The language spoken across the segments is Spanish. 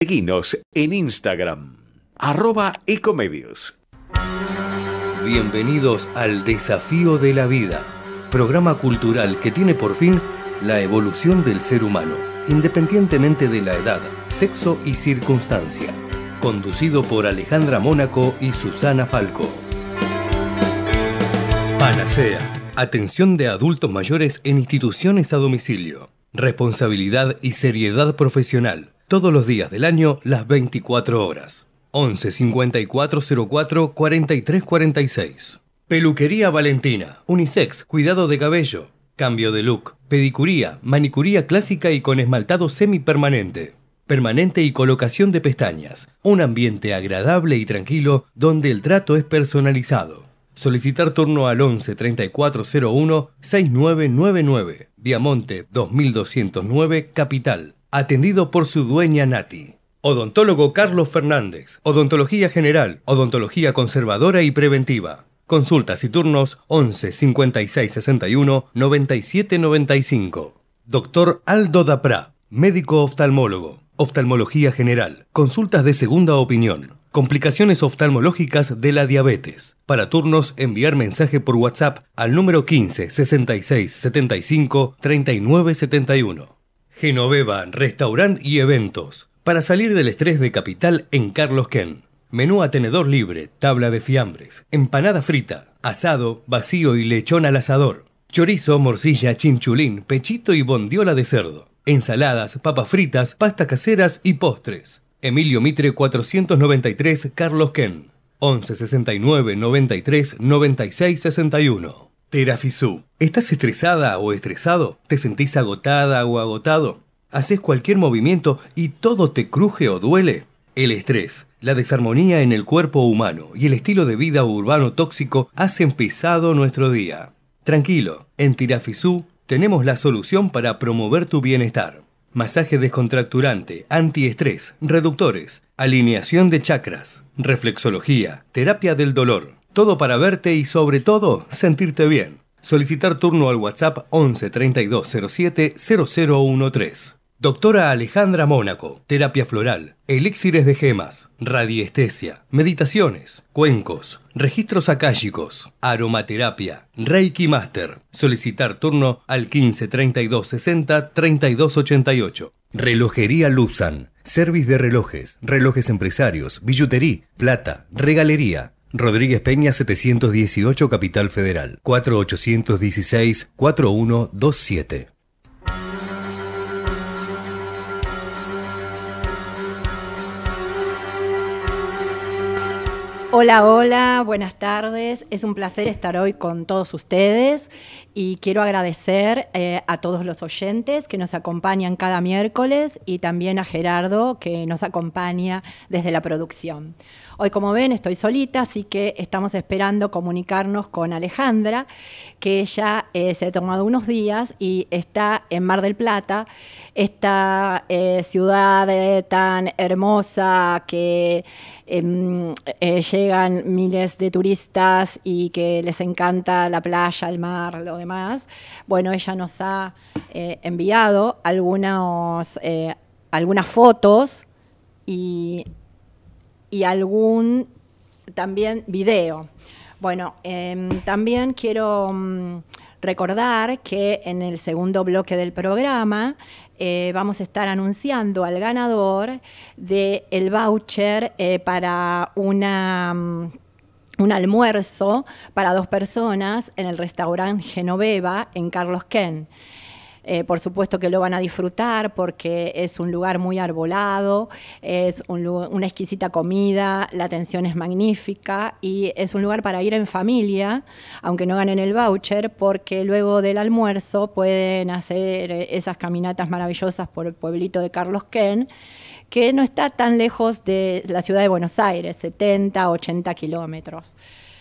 Seguinos en Instagram, @ecomedios. Bienvenidos al Desafío de la Vida, programa cultural que tiene por fin la evolución del ser humano, independientemente de la edad, sexo y circunstancia. Conducido por Alejandra Mónaco y Susana Falco. Panacea. Atención de adultos mayores en instituciones a domicilio. Responsabilidad y seriedad profesional. Todos los días del año, las 24 horas. 11 54 04 43 46. Peluquería Valentina. Unisex, cuidado de cabello. Cambio de look. Pedicuría, manicuría clásica y con esmaltado semipermanente. Permanente y colocación de pestañas. Un ambiente agradable y tranquilo donde el trato es personalizado. Solicitar turno al 11 3401 6999. Viamonte 2209, Capital. Atendido por su dueña Nati. Odontólogo Carlos Fernández. Odontología general, odontología conservadora y preventiva. Consultas y turnos 11 56 61 97 95. Doctor Aldo Daprá, médico oftalmólogo. Oftalmología general. Consultas de segunda opinión. Complicaciones oftalmológicas de la diabetes. Para turnos, enviar mensaje por WhatsApp al número 15 66 75 39 71. Genoveva, restaurant y eventos. Para salir del estrés de Capital en Carlos Ken. Menú a tenedor libre, tabla de fiambres, empanada frita, asado, vacío y lechón al asador. Chorizo, morcilla, chinchulín, pechito y bondiola de cerdo. Ensaladas, papas fritas, pastas caseras y postres. Emilio Mitre 493, Carlos Ken. 11 69 93 96 61. Terafisú. ¿Estás estresada o estresado? ¿Te sentís agotada o agotado? ¿Haces cualquier movimiento y todo te cruje o duele? El estrés, la desarmonía en el cuerpo humano y el estilo de vida urbano tóxico hacen pesado nuestro día. Tranquilo, en Terafisú tenemos la solución para promover tu bienestar. Masaje descontracturante, antiestrés, reductores, alineación de chakras, reflexología, terapia del dolor. Todo para verte y sobre todo sentirte bien. Solicitar turno al WhatsApp 11 32 07 0013. Doctora Alejandra Mónaco, terapia floral, elixires de gemas, radiestesia, meditaciones, cuencos, registros akáshicos, aromaterapia, Reiki Master. Solicitar turno al 15 32 60 32 88. Relojería Luzan, service de relojes, relojes empresarios, billutería, plata, regalería. Rodríguez Peña 718, Capital Federal, 4816 4127. Hola, hola, buenas tardes. Es un placer estar hoy con todos ustedes y quiero agradecer a todos los oyentes que nos acompañan cada miércoles y también a Gerardo que nos acompaña desde la producción. Hoy, como ven, estoy solita, así que estamos esperando comunicarnos con Alejandra, que ella se ha tomado unos días y está en Mar del Plata, esta ciudad tan hermosa que llegan miles de turistas y que les encanta la playa, el mar, lo demás. Bueno, ella nos ha enviado algunas fotos y algún también video. Bueno, también quiero recordar que en el segundo bloque del programa vamos a estar anunciando al ganador del voucher para un almuerzo para 2 personas en el restaurante Genoveva en Carlos Ken. Por supuesto que lo van a disfrutar porque es un lugar muy arbolado, es una exquisita comida, la atención es magnífica y es un lugar para ir en familia, aunque no ganen el voucher, porque luego del almuerzo pueden hacer esas caminatas maravillosas por el pueblito de Carlos Ken, que no está tan lejos de la ciudad de Buenos Aires, 70, 80 kilómetros.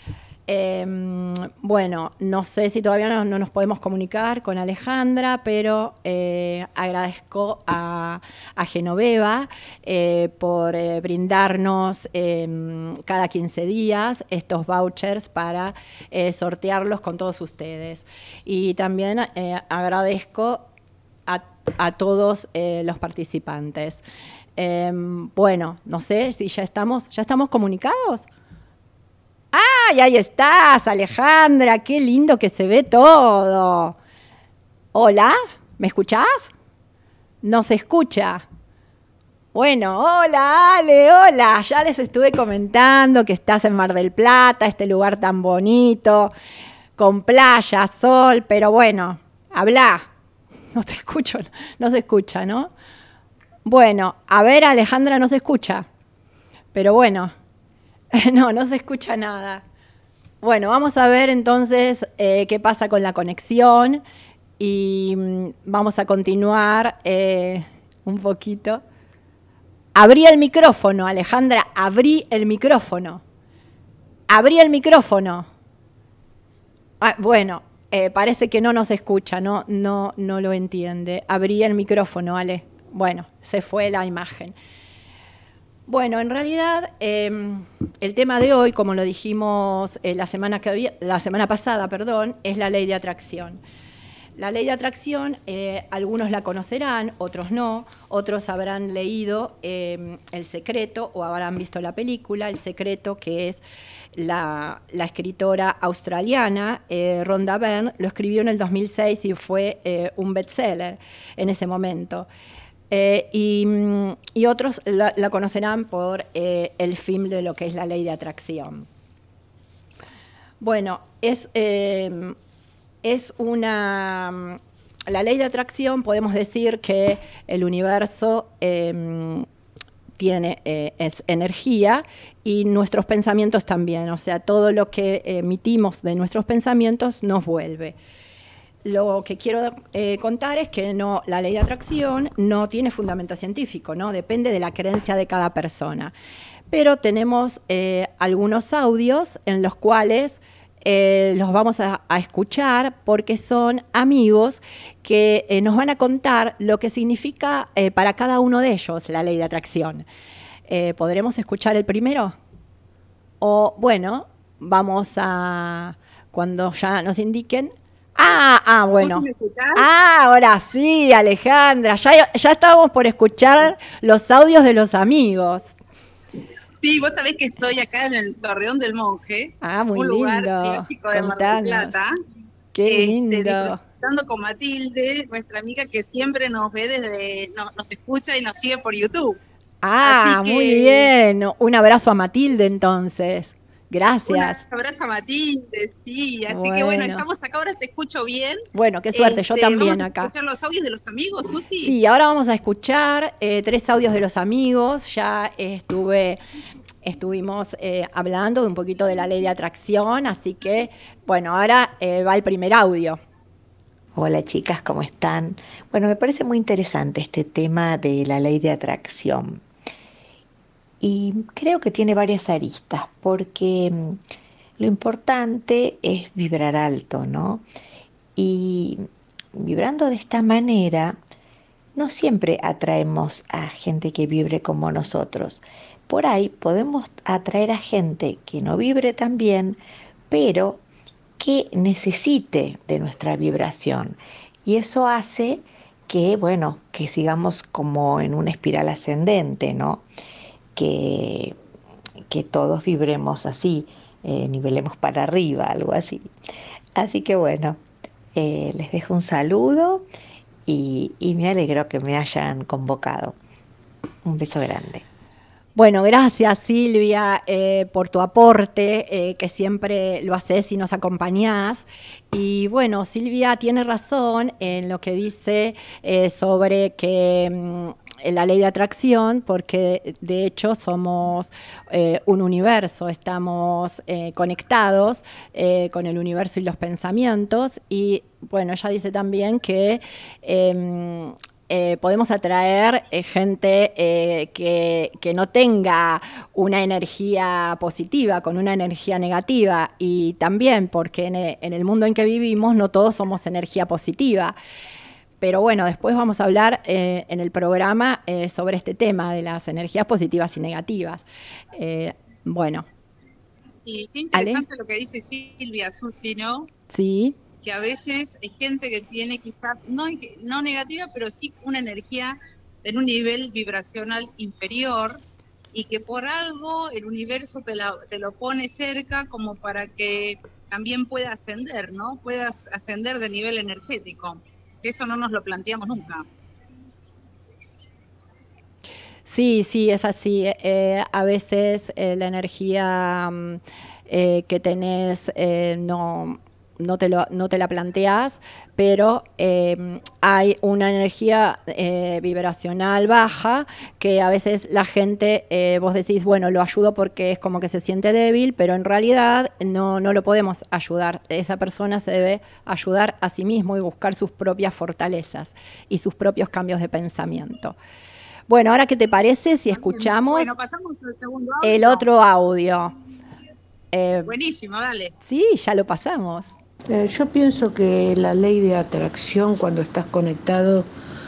Bueno, no sé si todavía no nos podemos comunicar con Alejandra, pero agradezco a Genoveva por brindarnos cada 15 días estos vouchers para sortearlos con todos ustedes. Y también agradezco a todos los participantes. Bueno, no sé si ya estamos comunicados. ¡Ay, ahí estás, Alejandra! ¡Qué lindo que se ve todo! Hola, ¿me escuchás? No se escucha. Bueno, hola Ale, hola. Ya les estuve comentando que estás en Mar del Plata, este lugar tan bonito, con playa, sol, pero bueno, habla. No te escucho, no se escucha, ¿no? Bueno, a ver, Alejandra, no se escucha. Pero bueno, no se escucha nada. Bueno, vamos a ver entonces qué pasa con la conexión y vamos a continuar un poquito. Abrí el micrófono, Alejandra, abrí el micrófono. Abrí el micrófono. Ah, bueno, parece que no nos escucha, no lo entiende. Abrí el micrófono, Ale. Bueno, se fue la imagen. Bueno, en realidad el tema de hoy, como lo dijimos la semana pasada, es la ley de atracción. La ley de atracción, algunos la conocerán, otros no, otros habrán leído El Secreto o habrán visto la película El Secreto, que es la escritora australiana Rhonda Byrne, lo escribió en el 2006 y fue un bestseller en ese momento. Y otros la conocerán por el film de lo que es la ley de atracción. Bueno, la ley de atracción, podemos decir que el universo es energía y nuestros pensamientos también, o sea, todo lo que emitimos de nuestros pensamientos nos vuelve. Lo que quiero contar es que la ley de atracción no tiene fundamento científico, ¿no? Depende de la creencia de cada persona. Pero tenemos algunos audios en los cuales los vamos a escuchar porque son amigos que nos van a contar lo que significa para cada uno de ellos la ley de atracción. ¿Podremos escuchar el primero? O bueno, vamos a, cuando ya nos indiquen. Bueno. ¿Me escuchás? Ahora sí, Alejandra. Ya estábamos por escuchar los audios de los amigos. Sí, vos sabés que estoy acá en el Torreón del Monje, muy un lugar lindo. clásico de Mar del Plata. Qué lindo. Disfrutando con Matilde, nuestra amiga que siempre nos ve nos escucha y nos sigue por YouTube. Así que, muy bien. Un abrazo a Matilde entonces. Gracias. Un abrazo a Matilde, sí. Así que bueno, estamos acá, ahora te escucho bien. Bueno, qué suerte, yo también ¿vamos acá. ¿Vamos a escuchar los audios de los amigos, Susi? Sí, ahora vamos a escuchar 3 audios de los amigos. Ya estuvimos hablando de un poquito de la ley de atracción, así que, bueno, ahora va el primer audio. Hola chicas, ¿cómo están? Bueno, me parece muy interesante este tema de la ley de atracción. Y creo que tiene varias aristas, porque lo importante es vibrar alto, ¿no? Y vibrando de esta manera, no siempre atraemos a gente que vibre como nosotros. Por ahí podemos atraer a gente que no vibre tan bien, pero que necesite de nuestra vibración. Y eso hace que, bueno, que sigamos como en una espiral ascendente, ¿no? Que todos vibremos así, nivelemos para arriba, algo así. Así que bueno, les dejo un saludo y me alegro que me hayan convocado. Un beso grande. Bueno, gracias Silvia por tu aporte, que siempre lo haces y nos acompañás. Y bueno, Silvia tiene razón en lo que dice sobre que la ley de atracción, porque de hecho somos un universo, estamos conectados con el universo y los pensamientos. Y bueno, ella dice también que podemos atraer gente que no tenga una energía positiva, con una energía negativa, y también porque en el mundo en que vivimos no todos somos energía positiva. Pero bueno, después vamos a hablar en el programa sobre este tema de las energías positivas y negativas. Bueno. Y qué interesante lo que dice Silvia, Susi, ¿no? Sí. Que a veces hay gente que tiene quizás, no negativa, pero sí una energía en un nivel vibracional inferior y que por algo el universo te lo pone cerca como para que también pueda ascender, ¿no? Puedas ascender de nivel energético. Eso no nos lo planteamos nunca. Sí, sí, es así. A veces la energía que tenés no te la planteás, pero hay una energía vibracional baja que a veces la gente, vos decís, bueno, lo ayudo porque es como que se siente débil, pero en realidad no lo podemos ayudar. Esa persona se debe ayudar a sí mismo y buscar sus propias fortalezas y sus propios cambios de pensamiento. Bueno, ahora, ¿qué te parece si escuchamos pasamos al segundo audio? El otro audio? Buenísimo, dale. Sí, ya lo pasamos. Yo pienso que la ley de atracción, cuando estás conectado,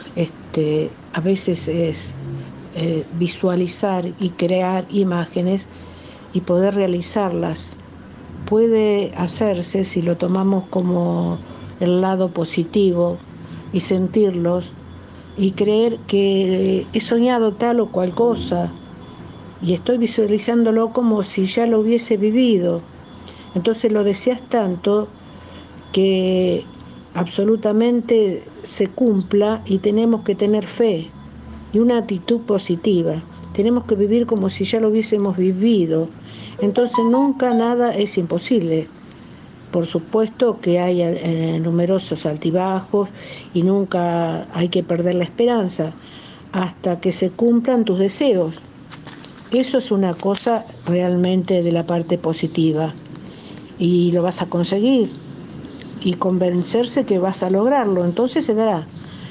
a veces es visualizar y crear imágenes y poder realizarlas. Puede hacerse si lo tomamos como el lado positivo y sentirlos y creer que he soñado tal o cual cosa y estoy visualizándolo como si ya lo hubiese vivido. Entonces lo deseas tanto que absolutamente se cumpla y tenemos que tener fe y una actitud positiva. Tenemos que vivir como si ya lo hubiésemos vivido. Entonces nunca nada es imposible. Por supuesto que hay numerosos altibajos y nunca hay que perder la esperanza hasta que se cumplan tus deseos. Eso es una cosa realmente de la parte positiva y lo vas a conseguir y convencerse que vas a lograrlo, entonces se dará.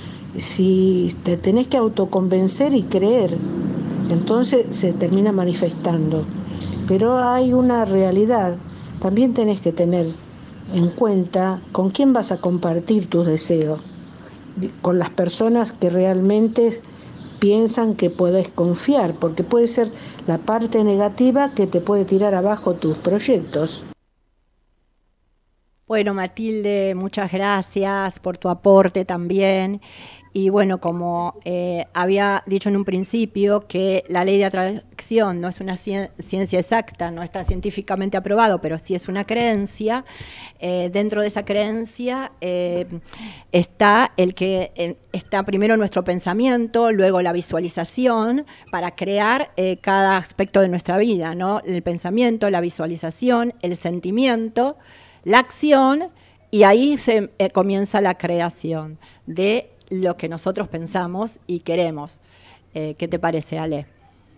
Si te tenés que autoconvencer y creer, entonces se termina manifestando. Pero hay una realidad, también tenés que tener en cuenta con quién vas a compartir tus deseos, con las personas que realmente piensan que podés confiar, porque puede ser la parte negativa que te puede tirar abajo tus proyectos. Bueno, Matilde, muchas gracias por tu aporte también. Y bueno, como había dicho en un principio que la ley de atracción no es una ciencia exacta, no está científicamente aprobado, pero sí es una creencia, dentro de esa creencia está está primero nuestro pensamiento, luego la visualización para crear cada aspecto de nuestra vida, ¿no? El pensamiento, la visualización, el sentimiento, la acción, y ahí comienza la creación de lo que nosotros pensamos y queremos. ¿Qué te parece, Ale?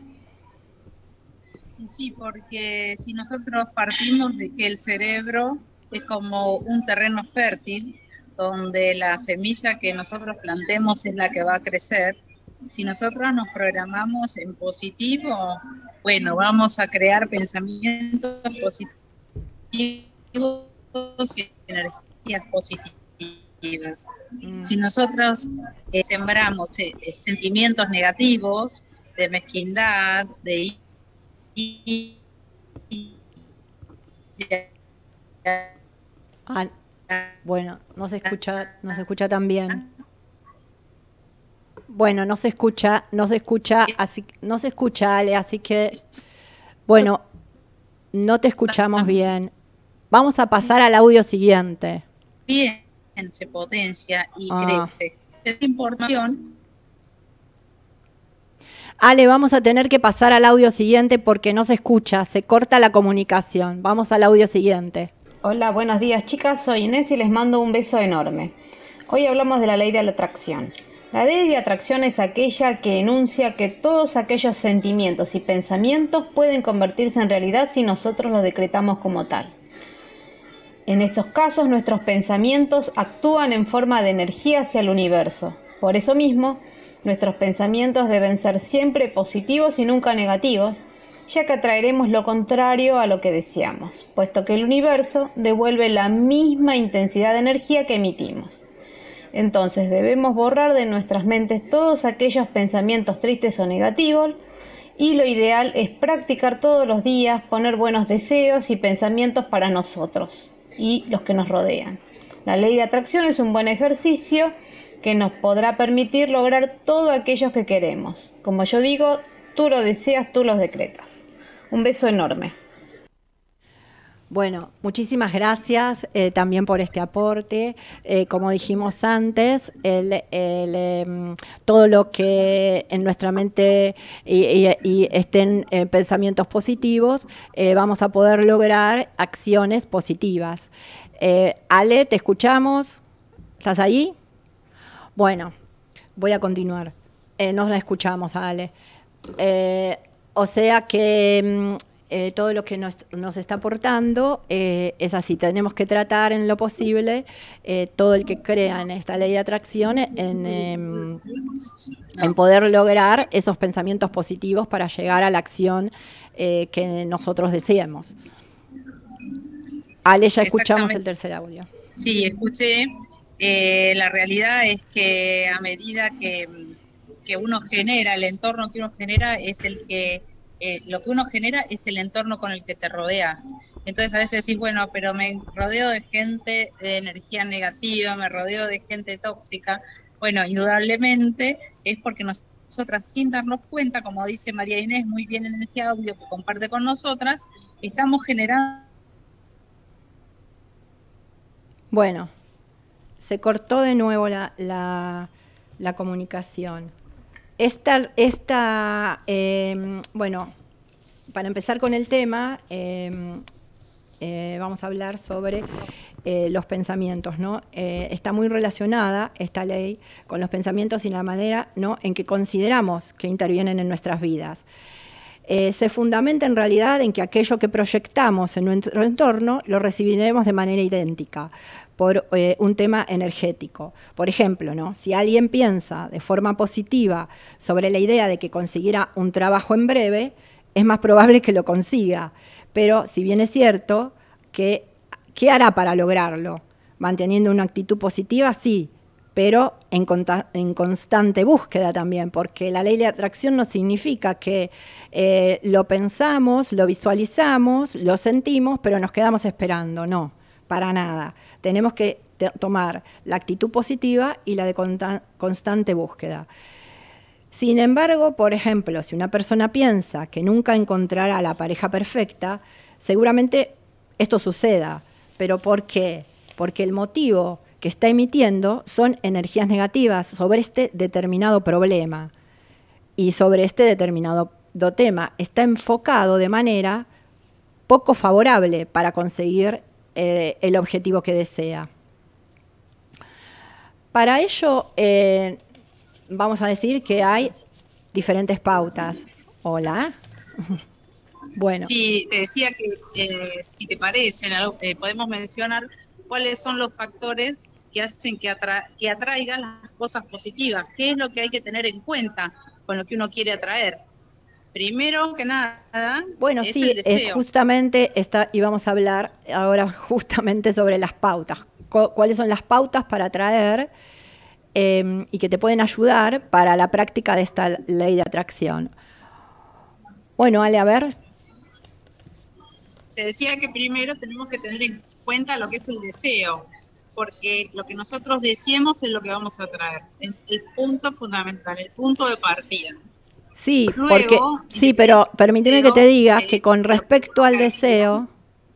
Sí, porque si nosotros partimos de que el cerebro es como un terreno fértil, donde la semilla que nosotros plantemos es la que va a crecer, si nosotros nos programamos en positivo, bueno, vamos a crear pensamientos positivos y energías positivas. Si nosotros sembramos sentimientos negativos, de mezquindad, de bueno, no se escucha tan bien. Bueno, no se escucha, Ale, así que bueno, no te escuchamos bien. Vamos a pasar al audio siguiente. Bien, se potencia y crece. Esta información. Ale, vamos a tener que pasar al audio siguiente porque no se escucha, se corta la comunicación. Vamos al audio siguiente. Hola, buenos días chicas, soy Inés y les mando un beso enorme. Hoy hablamos de la ley de la atracción. La ley de atracción es aquella que enuncia que todos aquellos sentimientos y pensamientos pueden convertirse en realidad si nosotros los decretamos como tal. En estos casos, nuestros pensamientos actúan en forma de energía hacia el universo. Por eso mismo, nuestros pensamientos deben ser siempre positivos y nunca negativos, ya que atraeremos lo contrario a lo que deseamos, puesto que el universo devuelve la misma intensidad de energía que emitimos. Entonces debemos borrar de nuestras mentes todos aquellos pensamientos tristes o negativos, y lo ideal es practicar todos los días, poner buenos deseos y pensamientos para nosotros y los que nos rodean. La ley de atracción es un buen ejercicio que nos podrá permitir lograr todo aquello que queremos. Como yo digo, tú lo deseas, tú los decretas. Un beso enorme. Bueno, muchísimas gracias también por este aporte. Como dijimos antes, todo lo que en nuestra mente y estén pensamientos positivos, vamos a poder lograr acciones positivas. Ale, ¿te escuchamos? ¿Estás ahí? Bueno, voy a continuar. Nos la escuchamos, Ale. O sea que todo lo que nos está aportando es así. Tenemos que tratar en lo posible, todo el que crea en esta ley de atracción, en poder lograr esos pensamientos positivos para llegar a la acción que nosotros deseemos. Ale, ya escuchamos el tercer audio. Sí, escuché. La realidad es que a medida que uno genera, el entorno que uno genera es el que, lo que uno genera es el entorno con el que te rodeas. Entonces a veces decís, bueno, pero me rodeo de gente de energía negativa, me rodeo de gente tóxica. Bueno, indudablemente es porque nosotras, sin darnos cuenta, como dice María Inés muy bien en ese audio que comparte con nosotras, estamos generando. Bueno, se cortó de nuevo la comunicación. Bueno, para empezar con el tema, vamos a hablar sobre los pensamientos, ¿no? Está muy relacionada esta ley con los pensamientos y la manera, ¿no?, en que consideramos que intervienen en nuestras vidas. Se fundamenta en realidad en que aquello que proyectamos en nuestro entorno lo recibiremos de manera idéntica por un tema energético. Por ejemplo, ¿no?, si alguien piensa de forma positiva sobre la idea de que conseguirá un trabajo en breve, es más probable que lo consiga. Pero si bien es cierto que, ¿qué hará para lograrlo? Manteniendo una actitud positiva, sí, pero en constante búsqueda también, porque la ley de atracción no significa que lo pensamos, lo visualizamos, lo sentimos, pero nos quedamos esperando, no, para nada. Tenemos que tomar la actitud positiva y la de constante búsqueda. Sin embargo, por ejemplo, si una persona piensa que nunca encontrará a la pareja perfecta, seguramente esto suceda. ¿Pero por qué? Porque el motivo que está emitiendo son energías negativas sobre este determinado problema y sobre este determinado tema. Está enfocado de manera poco favorable para conseguir el objetivo que desea. Para ello, vamos a decir que hay diferentes pautas. Hola. Bueno. Sí, te decía que si te parece, podemos mencionar cuáles son los factores que hacen que atraigan las cosas positivas. ¿Qué es lo que hay que tener en cuenta con lo que uno quiere atraer? Primero que nada, bueno, es sí, el deseo. Justamente íbamos a hablar ahora justamente sobre las pautas. ¿Cuáles son las pautas para atraer y que te pueden ayudar para la práctica de esta ley de atracción? Bueno, Ale, a ver. Se decía que primero tenemos que tener en cuenta lo que es el deseo, porque lo que nosotros deseemos es lo que vamos a atraer. Es el punto fundamental, el punto de partida. Sí, Luego, pero permíteme que te diga que con respecto al deseo,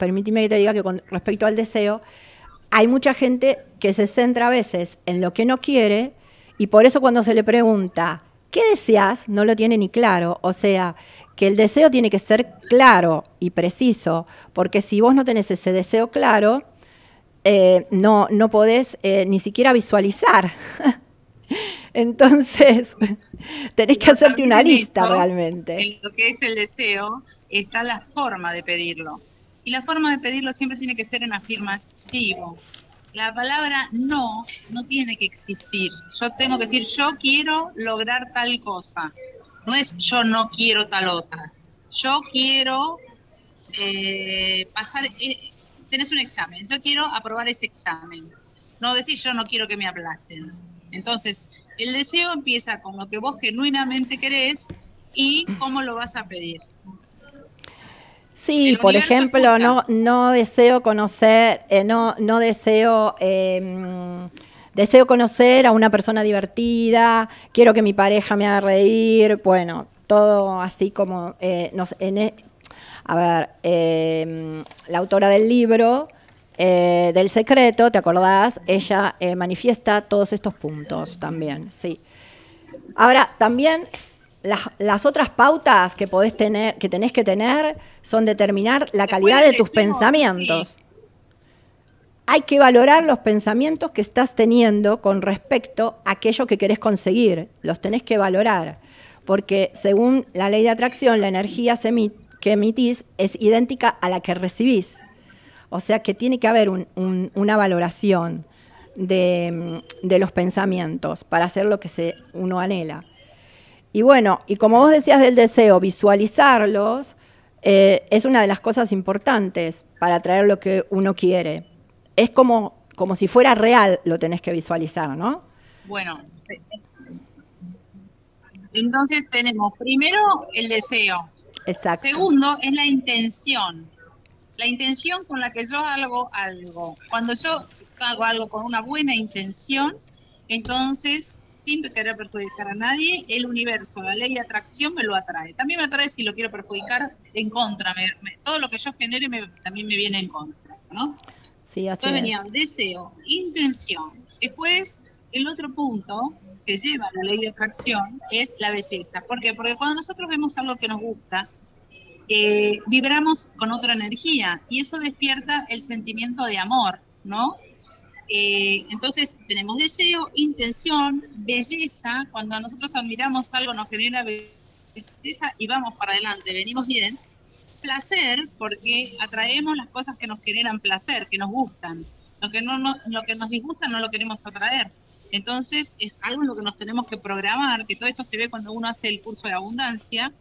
hay mucha gente que se centra a veces en lo que no quiere y por eso cuando se le pregunta, ¿qué deseas?, no lo tiene ni claro. O sea, que el deseo tiene que ser claro y preciso, porque si vos no tenés ese deseo claro, no podés ni siquiera visualizar. Entonces, tenés que hacerte una lista realmente. En lo que es el deseo está la forma de pedirlo. Y la forma de pedirlo siempre tiene que ser en afirmativo. La palabra no tiene que existir. Yo tengo que decir, yo quiero lograr tal cosa. No es yo no quiero tal otra. Yo quiero pasar, tenés un examen, yo quiero aprobar ese examen. No decir yo no quiero que me aplacen. Entonces, el deseo empieza con lo que vos genuinamente querés y cómo lo vas a pedir. Sí, por ejemplo, no deseo conocer, no deseo deseo conocer a una persona divertida, quiero que mi pareja me haga reír, bueno, todo así como, la autora del libro, del secreto, ¿te acordás? Ella manifiesta todos estos puntos también, sí. Ahora, también las otras pautas que podés tener, que tenés que tener, son determinar la calidad de tus pensamientos. Sí. Hay que valorar los pensamientos que estás teniendo con respecto a aquello que querés conseguir. Los tenés que valorar, porque según la ley de atracción, la energía que emitís es idéntica a la que recibís. O sea que tiene que haber una valoración de los pensamientos para hacer lo que uno anhela. Y bueno, y como vos decías del deseo, visualizarlos es una de las cosas importantes para atraer lo que uno quiere. Es como si fuera real, lo tenés que visualizar, ¿no? Bueno, entonces tenemos primero el deseo. Exacto. Segundo es la intención. La intención con la que yo hago algo. Cuando yo hago algo con una buena intención, entonces, sin querer perjudicar a nadie, el universo, la ley de atracción me lo atrae. También me atrae si lo quiero perjudicar en contra. Todo lo que yo genere también me viene en contra, ¿no? Sí, así Entonces es. venía deseo, intención. Después, el otro punto que lleva a la ley de atracción es la belleza. ¿Por qué? Porque cuando nosotros vemos algo que nos gusta, vibramos con otra energía y eso despierta el sentimiento de amor, ¿no? Entonces tenemos deseo, intención, belleza. Cuando nosotros admiramos algo nos genera belleza y vamos para adelante, venimos bien. Placer, porque atraemos las cosas que nos generan placer, que nos gustan. Lo que nos disgusta no lo queremos atraer. Entonces es algo en lo que nos tenemos que programar, que todo eso se ve cuando uno hace el curso de abundancia.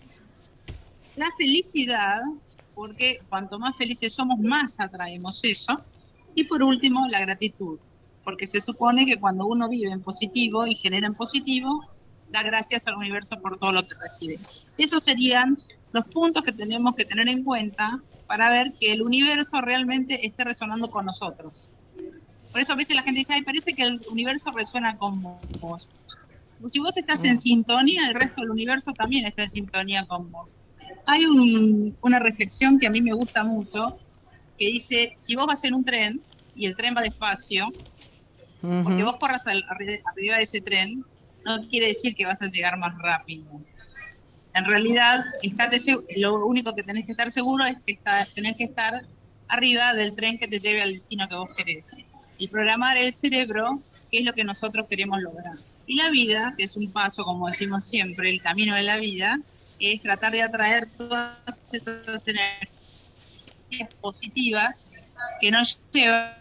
La felicidad, porque cuanto más felices somos, más atraemos eso. Y por último, la gratitud, porque se supone que cuando uno vive en positivo y genera en positivo, da gracias al universo por todo lo que recibe. Esos serían los puntos que tenemos que tener en cuenta para ver que el universo realmente esté resonando con nosotros. Por eso a veces la gente dice, ay, parece que el universo resuena con vos. Si vos estás en sintonía, el resto del universo también está en sintonía con vos. Hay una reflexión que a mí me gusta mucho, que dice, si vos vas en un tren y el tren va despacio, porque vos corras arriba de ese tren, no quiere decir que vas a llegar más rápido. En realidad, lo único que tenés que estar seguro es que tenés que estar arriba del tren que te lleve al destino que vos querés. Y programar el cerebro, que es lo que nosotros queremos lograr. Y la vida, que es un paso, como decimos siempre, el camino de la vida, es tratar de atraer todas esas energías positivas que nos llevan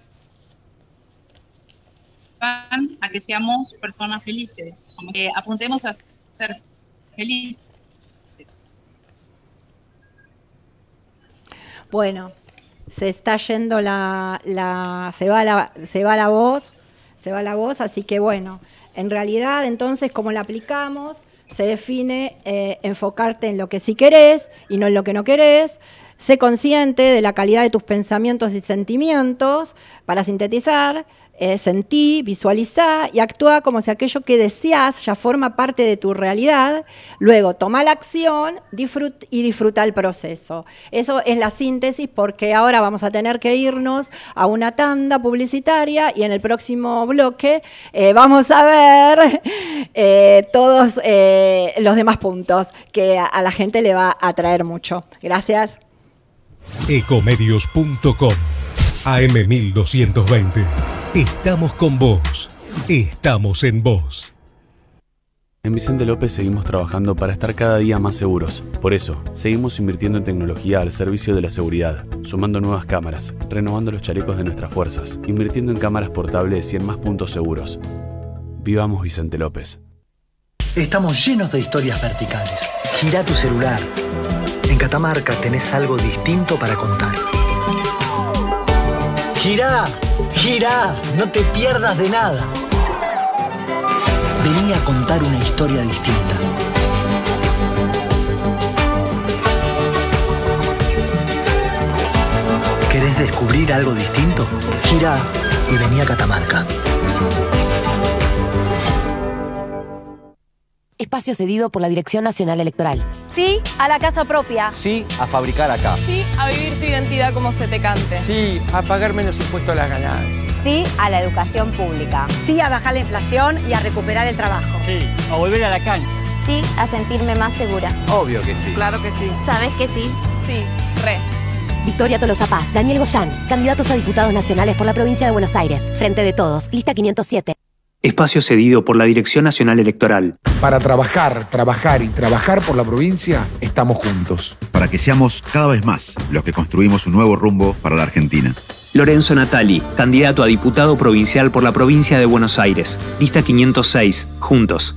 a que seamos personas felices, como que apuntemos a ser felices. Bueno, se está yendo se va la voz, así que bueno, en realidad entonces cómo la aplicamos, se define enfocarte en lo que sí querés y no en lo que no querés. Sé consciente de la calidad de tus pensamientos y sentimientos. Para sintetizar, sentí, visualizá y actúa como si aquello que deseas ya forma parte de tu realidad. Luego, toma la acción y disfruta el proceso. Eso es la síntesis, porque ahora vamos a tener que irnos a una tanda publicitaria y en el próximo bloque vamos a ver todos los demás puntos que a la gente le va a atraer mucho. Gracias. Ecomedios.com AM1220. Estamos con vos. Estamos en vos. En Vicente López seguimos trabajando para estar cada día más seguros. Por eso, seguimos invirtiendo en tecnología al servicio de la seguridad, sumando nuevas cámaras, renovando los chalecos de nuestras fuerzas, invirtiendo en cámaras portables y en más puntos seguros. Vivamos Vicente López. Estamos llenos de historias verticales. Girá tu celular. En Catamarca tenés algo distinto para contar. Girá, girá, no te pierdas de nada. Vení a contar una historia distinta. ¿Querés descubrir algo distinto? Girá y vení a Catamarca. Espacio cedido por la Dirección Nacional Electoral. Sí a la casa propia. Sí a fabricar acá. Sí a vivir tu identidad como se te cante. Sí a pagar menos impuestos a las ganancias. Sí a la educación pública. Sí a bajar la inflación y a recuperar el trabajo. Sí a volver a la cancha. Sí a sentirme más segura. Obvio que sí. Claro que sí. ¿Sabes que sí? Sí, re. Victoria Tolosa Paz, Daniel Goyán, candidatos a diputados nacionales por la provincia de Buenos Aires. Frente de Todos, lista 507. Espacio cedido por la Dirección Nacional Electoral. Para trabajar por la provincia, estamos juntos. Para que seamos cada vez más los que construimos un nuevo rumbo para la Argentina. Lorenzo Natali, candidato a diputado provincial por la provincia de Buenos Aires. Lista 506, juntos.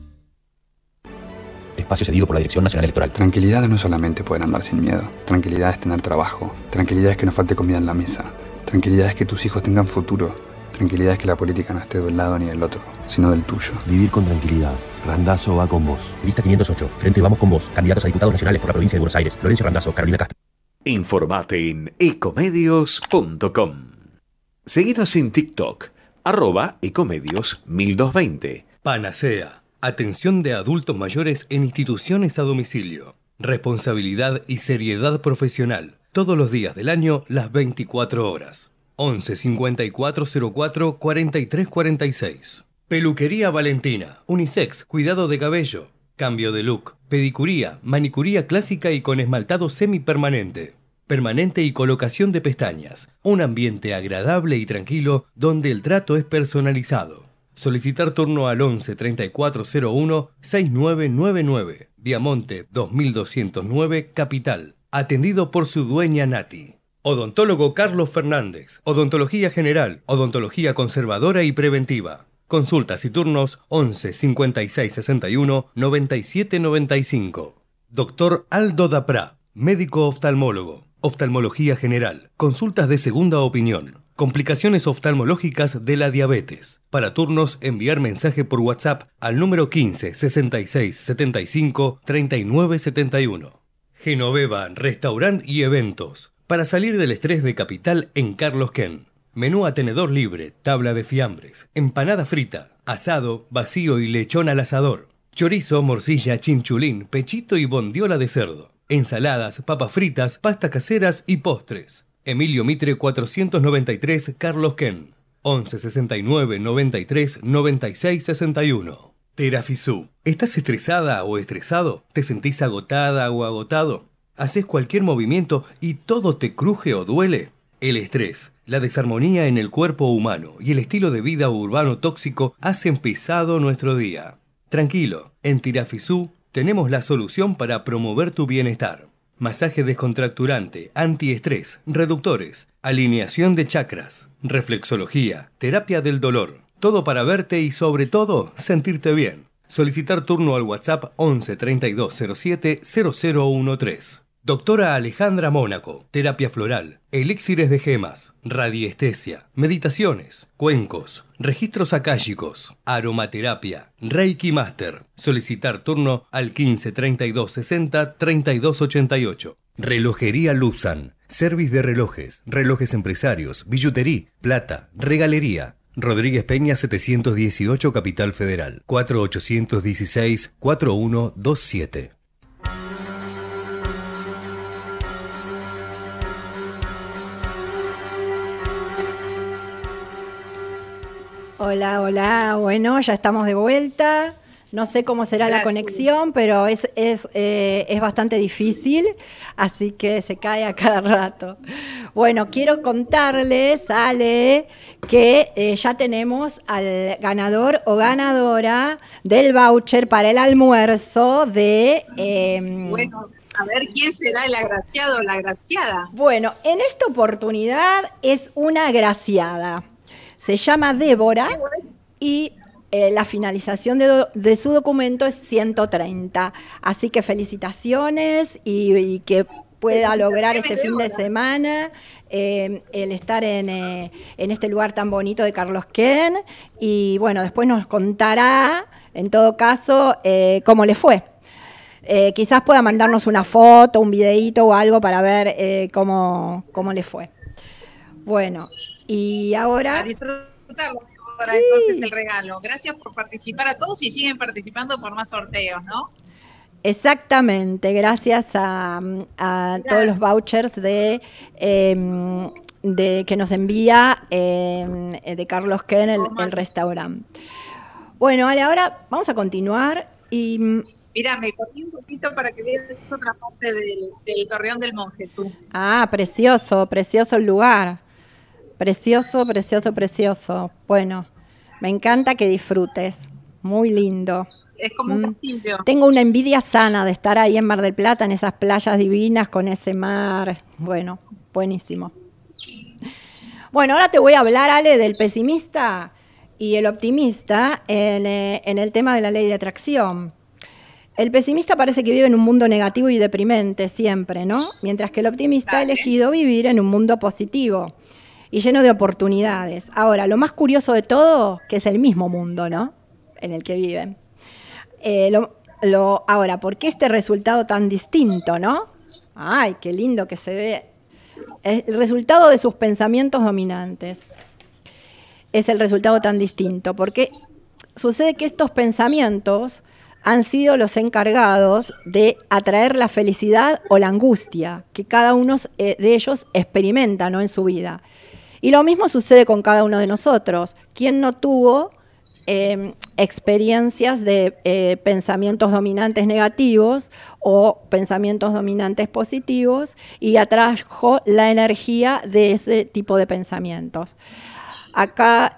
Espacio cedido por la Dirección Nacional Electoral. Tranquilidad no es solamente poder andar sin miedo. Tranquilidad es tener trabajo. Tranquilidad es que no falte comida en la mesa. Tranquilidad es que tus hijos tengan futuro. Tranquilidad es que la política no esté de un lado ni del otro, sino del tuyo. Vivir con tranquilidad. Randazzo va con vos. Lista 508. Frente Vamos con vos. Candidatos a diputados nacionales por la provincia de Buenos Aires. Florencio Randazzo, Carolina Castro. Informate en ecomedios.com. Seguinos en TikTok, @ecomedios1220. Panacea. Atención de adultos mayores en instituciones a domicilio. Responsabilidad y seriedad profesional. Todos los días del año, las 24 horas. 11 54 04 43 46. Peluquería Valentina. Unisex, cuidado de cabello. Cambio de look. Pedicuría, manicuría clásica y con esmaltado semipermanente. Permanente y colocación de pestañas. Un ambiente agradable y tranquilo donde el trato es personalizado. Solicitar turno al 11 34 01 6999. Viamonte 2209, Capital. Atendido por su dueña Nati. Odontólogo Carlos Fernández. Odontología general, odontología conservadora y preventiva. Consultas y turnos 11 56 61 97 95. Doctor Aldo Daprá, médico oftalmólogo. Oftalmología general. Consultas de segunda opinión. Complicaciones oftalmológicas de la diabetes. Para turnos, enviar mensaje por WhatsApp al número 15 66 75 39 71. Genoveva, restaurant y eventos. Para salir del estrés de Capital en Carlos Ken. Menú a tenedor libre, tabla de fiambres, empanada frita, asado, vacío y lechón al asador. Chorizo, morcilla, chinchulín, pechito y bondiola de cerdo. Ensaladas, papas fritas, pastas caseras y postres. Emilio Mitre 493, Carlos Ken. 11 69 93 96 61. Terafisú. ¿Estás estresada o estresado? ¿Te sentís agotada o agotado? ¿Haces cualquier movimiento y todo te cruje o duele? El estrés, la desarmonía en el cuerpo humano y el estilo de vida urbano tóxico hacen pesado nuestro día. Tranquilo, en Tirafisú tenemos la solución para promover tu bienestar. Masaje descontracturante, antiestrés, reductores, alineación de chakras, reflexología, terapia del dolor. Todo para verte y sobre todo sentirte bien. Solicitar turno al WhatsApp 11 32 07 0013. Doctora Alejandra Mónaco, terapia floral, elixires de gemas, radiestesia, meditaciones, cuencos, registros akáshicos, aromaterapia, Reiki Master. Solicitar turno al 15 32 60 32 88. Relojería Luzan, service de relojes, relojes empresarios, billutería, plata, regalería. Rodríguez Peña 718, Capital Federal, 4816-4127. Hola, hola, bueno, ya estamos de vuelta. No sé cómo será la conexión, pero es bastante difícil, así que se cae a cada rato. Bueno, quiero contarles, Ale, que ya tenemos al ganador o ganadora del voucher para el almuerzo de... Bueno, a ver quién será el agraciado o la agraciada. Bueno, en esta oportunidad es una agraciada. Se llama Débora y... la finalización de su documento es 130. Así que felicitaciones y que pueda lograr este fin de semana el estar en este lugar tan bonito de Carlos Ken. Y bueno, después nos contará, en todo caso, cómo le fue. Quizás pueda mandarnos una foto, un videíto o algo para ver cómo le fue. Bueno, y ahora... A disfrutarlo. para entonces el regalo. Gracias por participar a todos y siguen participando por más sorteos, ¿no? Exactamente, gracias a todos los vouchers de que nos envía de Carlos Ken, el restaurante. Bueno, Ale, ahora vamos a continuar y... Mira, me corrí un poquito para que veas otra parte del Torreón del Monje. Ah, precioso, precioso el lugar. Precioso, precioso, precioso. Bueno, me encanta que disfrutes. Muy lindo. Es como un castillo. Tengo una envidia sana de estar ahí en Mar del Plata, en esas playas divinas, con ese mar. Bueno, buenísimo. Bueno, ahora te voy a hablar, Ale, del pesimista y el optimista en el tema de la ley de atracción. El pesimista parece que vive en un mundo negativo y deprimente siempre, ¿no? Mientras que el optimista ha elegido vivir en un mundo positivo y lleno de oportunidades. Ahora, lo más curioso de todo, que es el mismo mundo, ¿no? En el que viven. Ahora, ¿por qué este resultado tan distinto, no? Ay, qué lindo que se ve. El resultado de sus pensamientos dominantes es el resultado tan distinto, porque sucede que estos pensamientos han sido los encargados de atraer la felicidad o la angustia que cada uno de ellos experimenta, ¿no?, en su vida. Y lo mismo sucede con cada uno de nosotros. ¿Quién no tuvo experiencias de pensamientos dominantes negativos o pensamientos dominantes positivos y atrajo la energía de ese tipo de pensamientos? Acá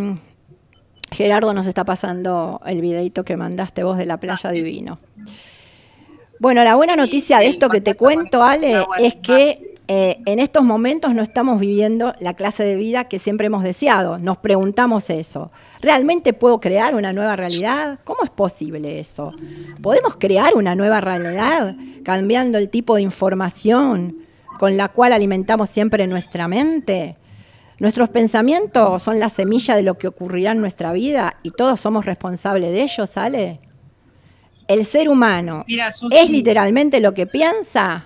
Gerardo nos está pasando el videito que mandaste vos de la playa divino. Bueno, la buena noticia de esto que te cuento, Ale, es que en estos momentos no estamos viviendo la clase de vida que siempre hemos deseado. Nos preguntamos eso. ¿Realmente puedo crear una nueva realidad? ¿Cómo es posible eso? ¿Podemos crear una nueva realidad cambiando el tipo de información con la cual alimentamos siempre nuestra mente? Nuestros pensamientos son la semilla de lo que ocurrirá en nuestra vida y todos somos responsables de ello, ¿sale? ¿El ser humano es literalmente lo que piensa?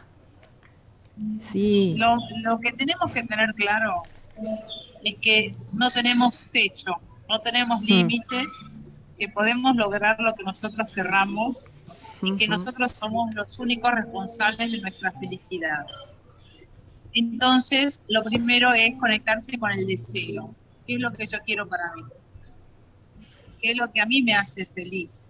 Sí. Lo que tenemos que tener claro es que no tenemos techo, no tenemos límite, que podemos lograr lo que nosotros querramos y que nosotros somos los únicos responsables de nuestra felicidad. Entonces, lo primero es conectarse con el deseo. ¿Qué es lo que yo quiero para mí? ¿Qué es lo que a mí me hace feliz?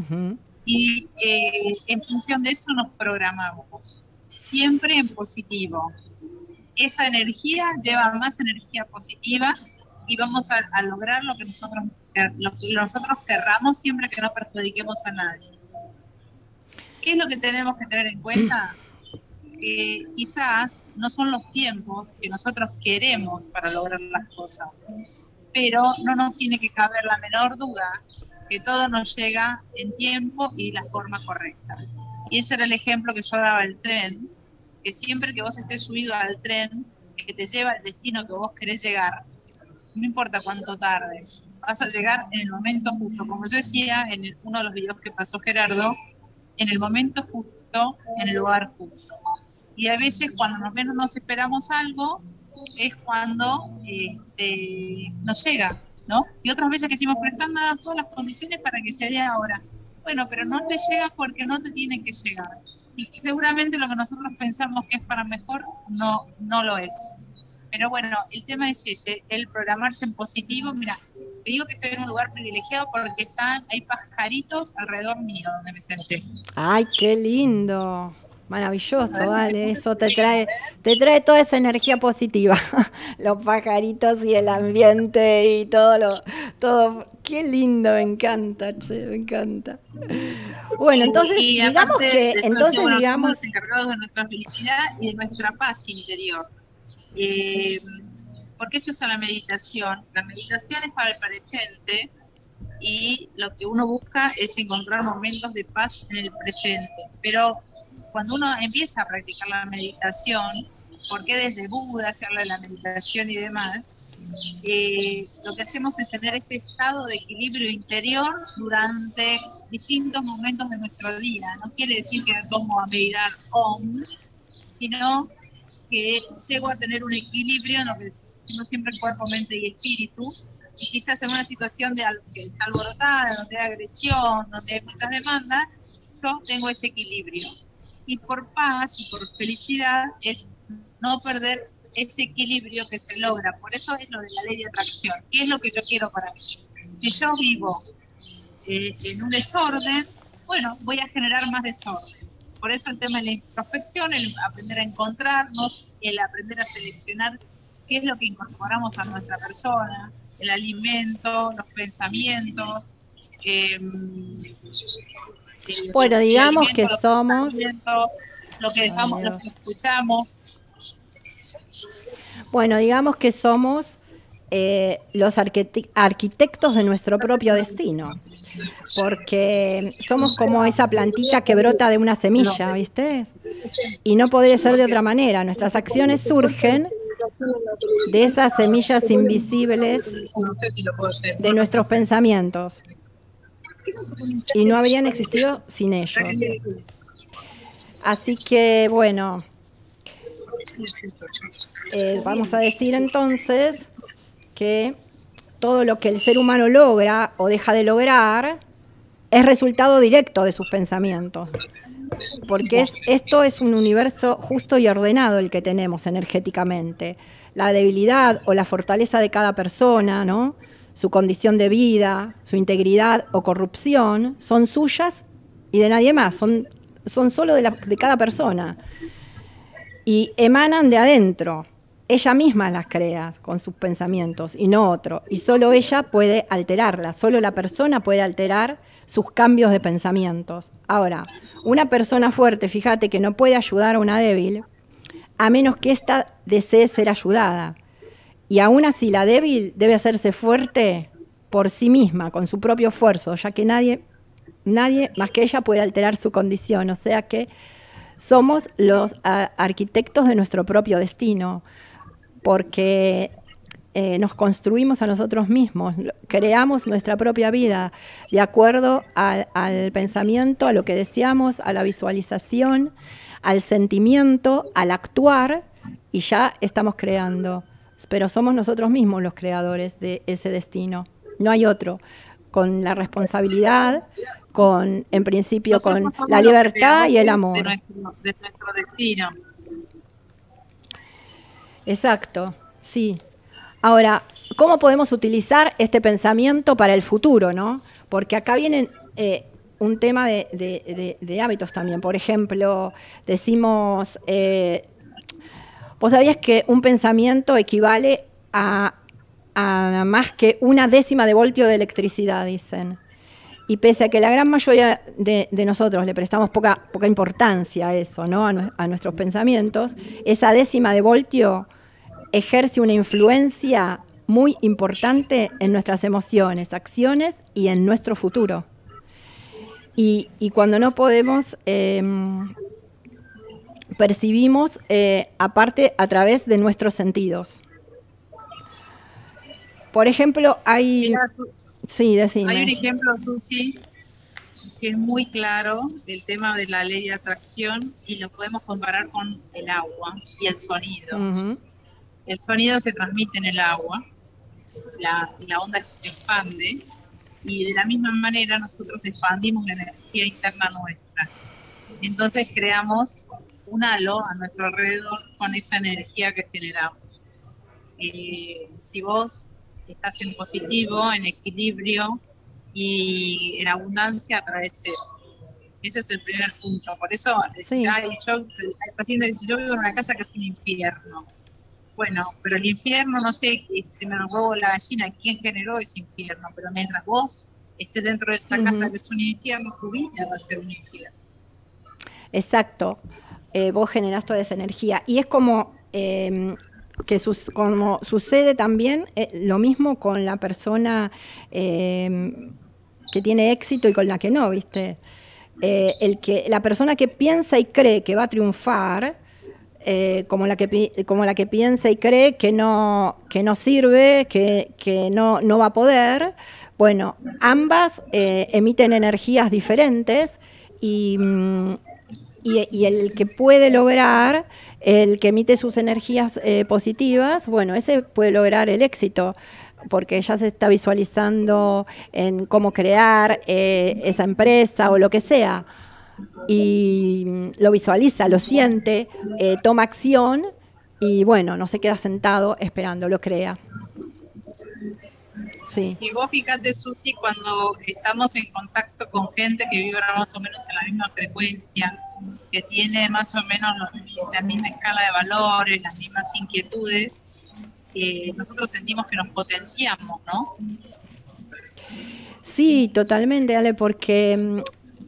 Y en función de eso nos programamos. Siempre en positivo. Esa energía lleva más energía positiva y vamos a lograr lo que nosotros querramos siempre que no perjudiquemos a nadie. ¿Qué es lo que tenemos que tener en cuenta? Que quizás no son los tiempos que nosotros queremos para lograr las cosas, pero no nos tiene que caber la menor duda que todo nos llega en tiempo y la forma correcta. Y ese era el ejemplo que yo daba del tren, que siempre que vos estés subido al tren que te lleva al destino que vos querés llegar, no importa cuánto tardes, vas a llegar en el momento justo. Como yo decía en uno de los videos que pasó Gerardo, en el momento justo, en el lugar justo. Y a veces cuando menos nos esperamos algo, es cuando nos llega, ¿no? Y otras veces que decimos, pero están dadas todas las condiciones para que se dé ahora. Bueno, pero no te llega porque no te tiene que llegar. Y seguramente lo que nosotros pensamos que es para mejor, no lo es. Pero bueno, el tema es ese, el programarse en positivo. Mira, te digo que estoy en un lugar privilegiado porque hay pajaritos alrededor mío donde me senté. ¡Ay, qué lindo! Maravilloso, vale, eso te trae toda esa energía positiva, los pajaritos y el ambiente y todo, qué lindo, me encanta, che, me encanta. Bueno, entonces digamos que, somos los encargados de nuestra felicidad y de nuestra paz interior. ¿Por qué se usa la meditación? La meditación es para el presente y lo que uno busca es encontrar momentos de paz en el presente, pero cuando uno empieza a practicar la meditación, porque desde Buda se habla de la meditación y demás, lo que hacemos es tener ese estado de equilibrio interior durante distintos momentos de nuestro día. No quiere decir que me pongo a meditar sino que llego a tener un equilibrio en lo que decimos siempre cuerpo, mente y espíritu, y quizás en una situación que está alborotada, donde hay agresión, donde hay muchas demandas, yo tengo ese equilibrio. Y por paz y por felicidad es no perder ese equilibrio que se logra. Por eso es lo de la ley de atracción. ¿Qué es lo que yo quiero para mí? Si yo vivo en un desorden, bueno, voy a generar más desorden. Por eso el tema de la introspección, el aprender a encontrarnos, el aprender a seleccionar qué es lo que incorporamos a nuestra persona, el alimento, los pensamientos. Bueno, digamos que somos... Lo que dejamos, lo que escuchamos. Bueno, digamos que somos los arquitectos de nuestro propio destino, porque somos como esa plantita que brota de una semilla, ¿viste? Y no podría ser de otra manera. Nuestras acciones surgen de esas semillas invisibles de nuestros pensamientos y no habrían existido sin ellos. Así que, bueno, vamos a decir entonces que todo lo que el ser humano logra o deja de lograr es resultado directo de sus pensamientos, porque esto es un universo justo y ordenado el que tenemos energéticamente. La debilidad o la fortaleza de cada persona, ¿no?, su condición de vida, su integridad o corrupción, son suyas y de nadie más, son solo de cada persona y emanan de adentro. Ella misma las crea con sus pensamientos y no otro, y solo ella puede alterarlas, solo la persona puede alterar sus cambios de pensamientos. Ahora, una persona fuerte, fíjate que no puede ayudar a una débil a menos que ésta desee ser ayudada, y aún así la débil debe hacerse fuerte por sí misma, con su propio esfuerzo, ya que nadie más que ella puede alterar su condición. O sea que somos los arquitectos de nuestro propio destino, porque nos construimos a nosotros mismos, creamos nuestra propia vida de acuerdo al pensamiento, a lo que deseamos, a la visualización, al sentimiento, al actuar, y ya estamos creando. Pero somos nosotros mismos los creadores de ese destino, no hay otro, con la responsabilidad, en principio con la libertad y el amor. De nuestro destino. Exacto, sí. Ahora, ¿cómo podemos utilizar este pensamiento para el futuro, no? Porque acá viene un tema de hábitos también. Por ejemplo, decimos, ¿vos sabías que un pensamiento equivale a más que 1/10 de voltio de electricidad, dicen? Y pese a que la gran mayoría de nosotros le prestamos poca importancia a eso, ¿no?, a nuestros pensamientos, esa 1/10 de voltio ejerce una influencia muy importante en nuestras emociones, acciones y en nuestro futuro. Y cuando no podemos, percibimos aparte a través de nuestros sentidos. Por ejemplo, hay... Sí, decime. Hay un ejemplo, Susi, que es muy claro del tema de la ley de atracción y lo podemos comparar con el agua y el sonido. Uh-huh. El sonido se transmite en el agua, la onda se expande y de la misma manera nosotros expandimos la energía interna nuestra. Entonces creamos un halo a nuestro alrededor con esa energía que generamos. Si vos estás en positivo, en equilibrio y en abundancia, atraes eso. Ese es el primer punto. Por eso, sí. Yo vivo en una casa que es un infierno. Bueno, pero el infierno, no sé, se me robó la gallina, ¿quién generó ese infierno? Pero mientras vos estés dentro de esa casa que es un infierno, tu vida va a ser un infierno. Exacto. Vos generás toda esa energía. Y es como... como sucede también lo mismo con la persona que tiene éxito y con la que no, ¿viste? La persona que piensa y cree que va a triunfar, como la que piensa y cree que no sirve, que no va a poder, bueno, ambas emiten energías diferentes y el que puede lograr, el que emite sus energías positivas, bueno, ese puede lograr el éxito. porque ella se está visualizando en cómo crear esa empresa o lo que sea, y lo visualiza, lo siente, toma acción y bueno, no se queda sentado esperando, lo crea. Sí. Y vos fíjate, Susi, cuando estamos en contacto con gente que vibra más o menos en la misma frecuencia, que tiene más o menos la misma escala de valores, las mismas inquietudes, nosotros sentimos que nos potenciamos, ¿no? Sí, totalmente, Ale, porque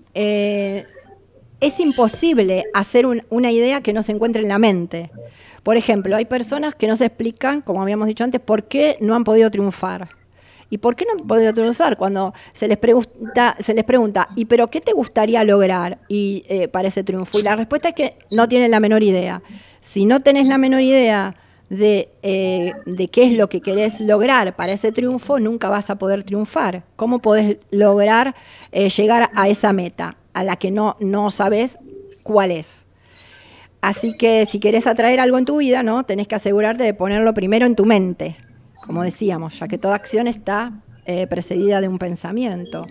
es imposible hacer una idea que no se encuentre en la mente. Por ejemplo, hay personas que no se explican, como habíamos dicho antes, por qué no han podido triunfar. ¿Y por qué no han podido triunfar? Cuando se les pregunta, ¿y pero qué te gustaría lograr para ese triunfo? Y la respuesta es que no tienen la menor idea. Si no tenés la menor idea de qué es lo que querés lograr para ese triunfo, nunca vas a poder triunfar. ¿Cómo podés lograr llegar a esa meta a la que no sabés cuál es? Así que si querés atraer algo en tu vida, ¿no? Tenés que asegurarte de ponerlo primero en tu mente, como decíamos, ya que toda acción está precedida de un pensamiento.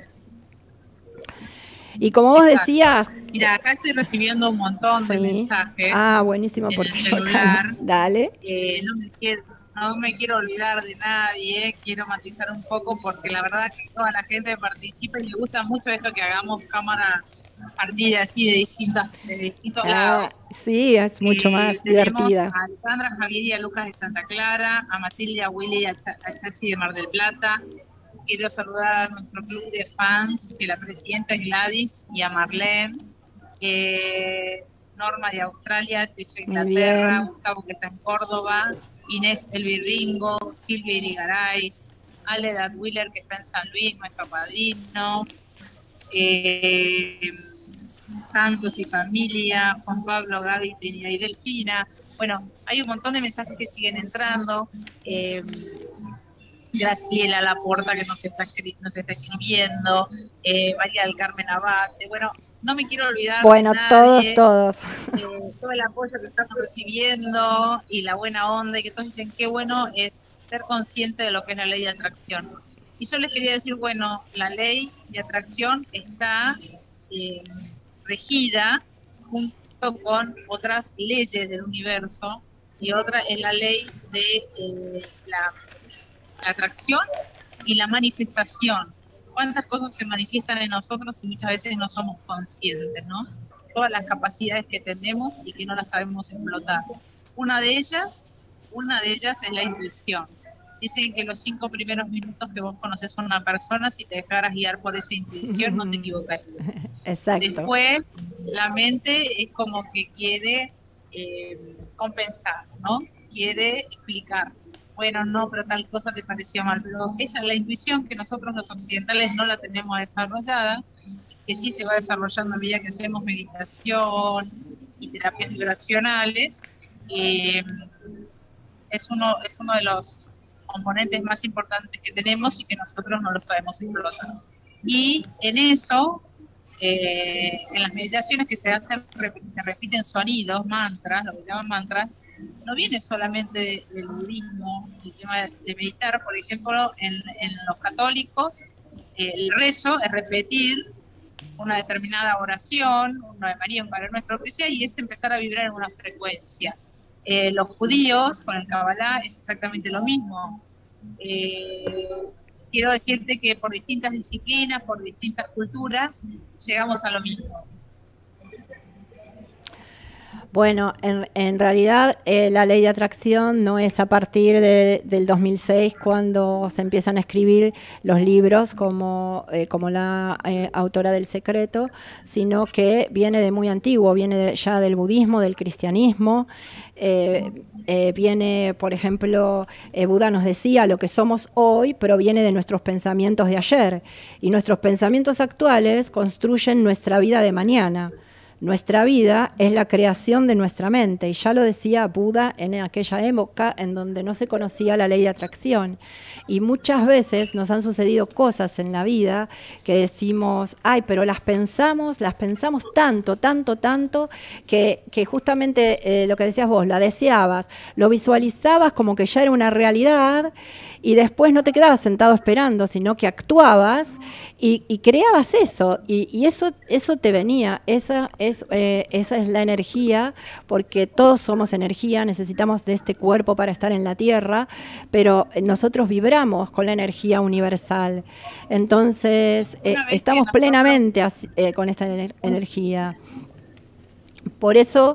Y como vos decías... Mira, acá estoy recibiendo un montón de mensajes. Ah, buenísimo, porque yo acá... Dale. No me quiero olvidar de nadie, quiero matizar un poco porque la verdad que toda la gente participa y le gusta mucho esto que hagamos cámara partida así de distintos lados. Sí, es mucho más divertida. A Alejandra, Javier y a Lucas de Santa Clara, a Matilde, a Willy y a Chachi de Mar del Plata. Quiero saludar a nuestro club de fans, que la presidenta es Gladys, y a Marlene, Norma de Australia, Checho de Inglaterra, Gustavo que está en Córdoba, Inés Elvirringo, Silvia Irigaray, Ale Dadwiller que está en San Luis, nuestro padrino, Santos y familia, Juan Pablo, Gaby, Trinidad y Delfina. Bueno, hay un montón de mensajes que siguen entrando. Graciela Laporta que nos está escribiendo, María del Carmen Abate. Bueno, no me quiero olvidar de nadie, todos. Todo el apoyo que estamos recibiendo y la buena onda, y que todos dicen qué bueno es ser consciente de lo que es la ley de atracción. Y yo les quería decir, bueno, la ley de atracción está regida junto con otras leyes del universo, y otra es la ley de la atracción y la manifestación. Cuántas cosas se manifiestan en nosotros y muchas veces no somos conscientes, ¿no? Todas las capacidades que tenemos y que no las sabemos explotar. Una de ellas es la intuición. Dicen que los 5 primeros minutos que vos conoces a una persona, si te dejaras guiar por esa intuición, no te equivocarías. Exacto. Después, la mente es como que quiere compensar, ¿no? Quiere explicar. Bueno, no, pero tal cosa te pareció mal. Pero esa es la intuición que nosotros los occidentales no la tenemos desarrollada, que sí se va desarrollando a medida que hacemos meditación y terapias vibracionales. Es uno de los componentes más importantes que tenemos y que nosotros no lo sabemos explotar. Y en eso, en las meditaciones que se hacen, se repiten sonidos, mantras, lo que llaman mantras. No viene solamente del budismo, el tema de meditar. Por ejemplo, en los católicos, el rezo es repetir una determinada oración, un Ave María, un Padre Nuestro, lo que sea, y es empezar a vibrar en una frecuencia. Los judíos, con el Kabbalah, es exactamente lo mismo. Quiero decirte que por distintas disciplinas, por distintas culturas, llegamos a lo mismo. Bueno, en realidad la ley de atracción no es a partir del 2006 cuando se empiezan a escribir los libros como la autora del Secreto, sino que viene de muy antiguo, viene ya del budismo, del cristianismo. Viene, por ejemplo, Buda nos decía, lo que somos hoy proviene de nuestros pensamientos de ayer, y nuestros pensamientos actuales construyen nuestra vida de mañana. nuestra vida es la creación de nuestra mente, y ya lo decía Buda en aquella época en donde no se conocía la ley de atracción. Y muchas veces nos han sucedido cosas en la vida que decimos, ay, pero las pensamos tanto, que justamente lo que decías vos, la deseabas, lo visualizabas como que ya era una realidad, y después no te quedabas sentado esperando, sino que actuabas y creabas eso, y eso te venía. Esa es la energía, porque todos somos energía, necesitamos de este cuerpo para estar en la Tierra, pero nosotros vibramos con la energía universal. Entonces, estamos plenamente con esta energía. Por eso...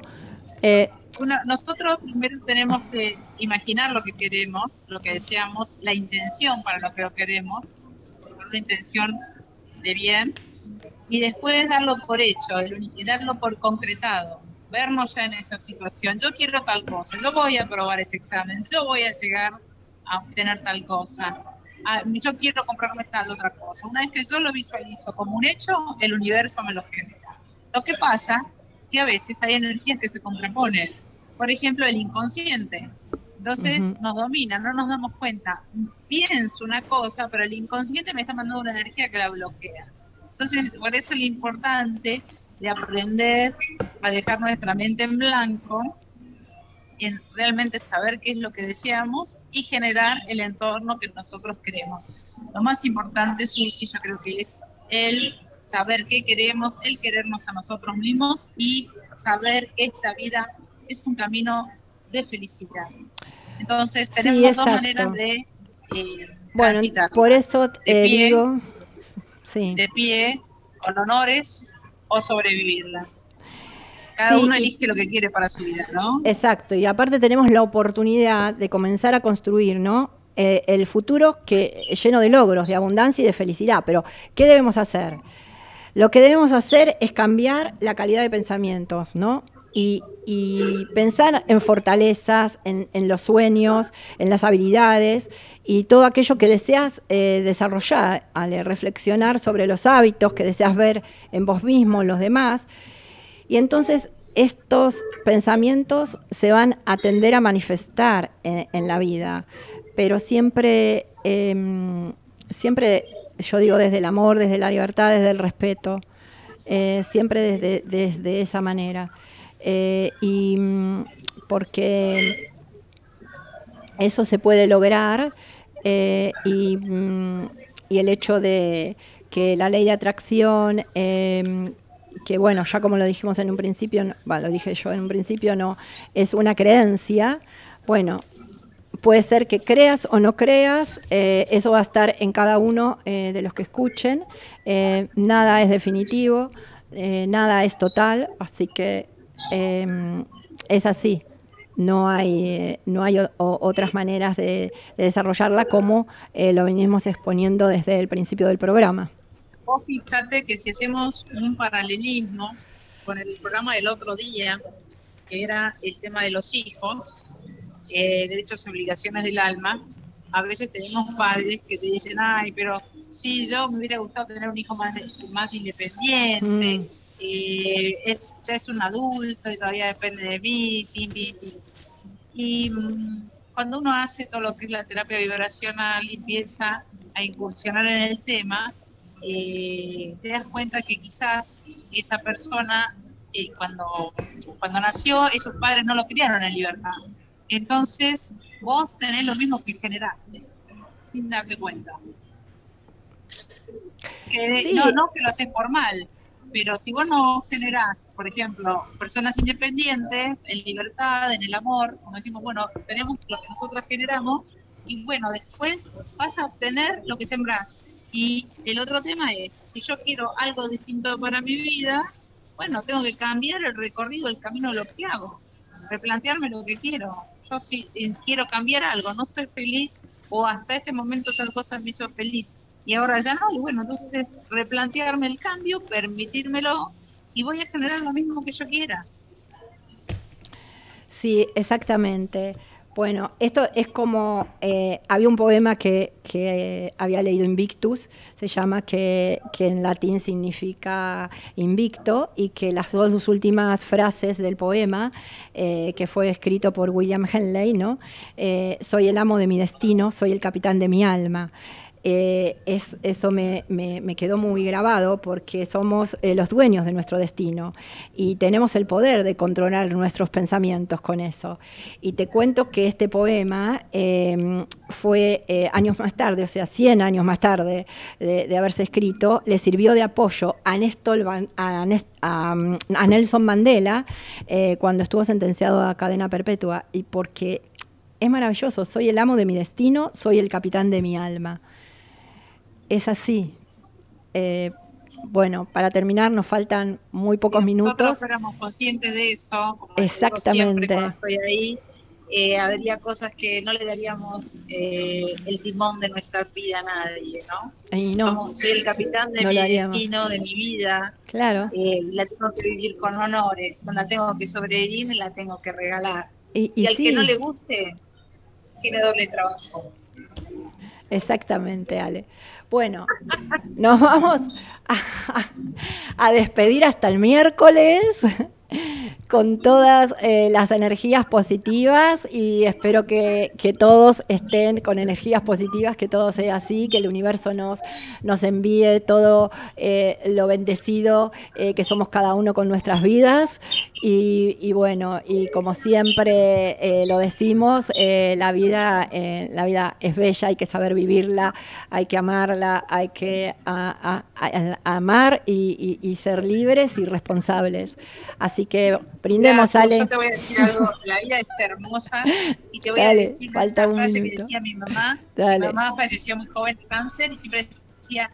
nosotros primero tenemos que imaginar lo que queremos, lo que deseamos, la intención para lo que lo queremos, una intención de bien, y después darlo por hecho, darlo por concretado, vernos ya en esa situación. Yo quiero tal cosa, yo voy a aprobar ese examen, yo voy a llegar a obtener tal cosa, yo quiero comprarme tal otra cosa. Una vez que yo lo visualizo como un hecho, el universo me lo genera. Lo que pasa que a veces hay energías que se contraponen. Por ejemplo, el inconsciente. Entonces nos domina, no nos damos cuenta. Pienso una cosa, pero el inconsciente me está mandando una energía que la bloquea. Entonces, por eso es lo importante de aprender a dejar nuestra mente en blanco, en realmente saber qué es lo que deseamos y generar el entorno que nosotros queremos. Lo más importante, Susi, yo creo que es el saber qué queremos, el querernos a nosotros mismos y saber que esta vida es un camino de felicidad. Entonces tenemos dos maneras de transitar. Por eso digo, de pie, con honores o sobrevivirla. Cada uno elige lo que quiere para su vida, ¿no? Exacto, y aparte tenemos la oportunidad de comenzar a construir, ¿no? El futuro lleno de logros, de abundancia y de felicidad. Pero, ¿qué debemos hacer? Lo que debemos hacer es cambiar la calidad de pensamientos, ¿no? Y pensar en fortalezas, en los sueños, en las habilidades y todo aquello que deseas desarrollar, al reflexionar sobre los hábitos que deseas ver en vos mismo, en los demás. Y entonces estos pensamientos se van a tender a manifestar en la vida, pero siempre, yo digo, desde el amor, desde la libertad, desde el respeto, siempre desde esa manera. Y porque eso se puede lograr, y el hecho de que la ley de atracción, que bueno, ya como lo dijimos en un principio, lo dije yo en un principio, no es una creencia. Bueno, puede ser que creas o no creas, eso va a estar en cada uno de los que escuchen. Nada es definitivo, nada es total, así que es así. No hay otras maneras de desarrollarla como lo venimos exponiendo desde el principio del programa. Vos fíjate que si hacemos un paralelismo con el programa del otro día, que era el tema de los hijos, derechos y obligaciones del alma, a veces tenemos padres que te dicen, ay, pero sí, yo me hubiera gustado tener un hijo más independiente, ya es un adulto y todavía depende de mí, Y cuando uno hace todo lo que es la terapia vibracional y empieza a incursionar en el tema, te das cuenta que quizás esa persona, cuando nació, esos padres no lo criaron en libertad. Entonces, vos tenés lo mismo que generaste, sin darte cuenta. Sí. No que lo haces por mal, pero si vos no generás, por ejemplo, personas independientes, en libertad, en el amor, como decimos, bueno, tenemos lo que nosotras generamos, y bueno, después vas a obtener lo que sembrás. Y el otro tema es, si yo quiero algo distinto para mi vida, bueno, tengo que cambiar el recorrido, el camino de lo que hago, replantearme lo que quiero. Yo si quiero cambiar algo, no estoy feliz, o hasta este momento tal cosa me hizo feliz, y ahora ya no, y bueno, entonces es replantearme el cambio, permitírmelo, y voy a generar lo mismo que yo quiera. Sí, exactamente. Bueno, esto es como, había un poema que había leído Invictus, se llama, que en latín significa invicto, y que las dos últimas frases del poema, que fue escrito por William Henley, ¿no? Soy el amo de mi destino, soy el capitán de mi alma. Eso me quedó muy grabado, porque somos los dueños de nuestro destino y tenemos el poder de controlar nuestros pensamientos con eso. Y te cuento que este poema fue años más tarde, o sea, 100 años más tarde de haberse escrito, le sirvió de apoyo a Nelson Mandela cuando estuvo sentenciado a cadena perpetua, y porque es maravilloso: soy el amo de mi destino, soy el capitán de mi alma. Es así. Bueno, para terminar, nos faltan muy pocos minutos. Nosotros éramos conscientes de eso, como exactamente. digo siempre cuando estoy ahí, habría cosas que no le daríamos el timón de nuestra vida a nadie, ¿no? Y no, soy el capitán de mi destino, de mi vida. Claro. La tengo que vivir con honores, no la tengo que sobrevivir, la tengo que regalar. Y al sí, que no le guste, tiene doble trabajo. Exactamente, Ale. Bueno, nos vamos a despedir hasta el miércoles con todas las energías positivas, y espero que todos estén con energías positivas, que todo sea así, que el universo nos envíe todo lo bendecido que somos cada uno con nuestras vidas. Y bueno, y como siempre lo decimos, la vida es bella, hay que saber vivirla, hay que amarla, hay que amar y ser libres y responsables. Así que brindemos, Ale. Yo te voy a decir algo: la vida es hermosa, y te voy a decir una frase que decía mi mamá. Mi mamá falleció muy joven de cáncer, y siempre decía: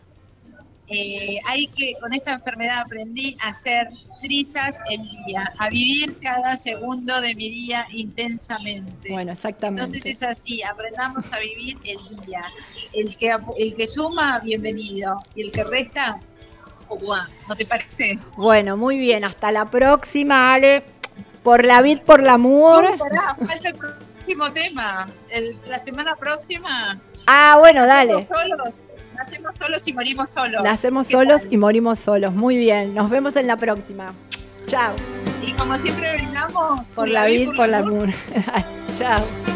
con esta enfermedad aprendí a hacer trizas el día, a vivir cada segundo de mi día intensamente. Bueno, exactamente. Entonces es así, aprendamos a vivir el día. El que suma, bienvenido, y el que resta, ¿no te parece? Bueno, muy bien, hasta la próxima, Ale. Por la vid, por l'amor. Falta el próximo tema. La semana próxima. Bueno, dale. Nacemos solos y morimos solos. Nacemos solos y morimos solos. Muy bien, nos vemos en la próxima. Chao. Y como siempre brindamos por la vid, por l'amor. Chao.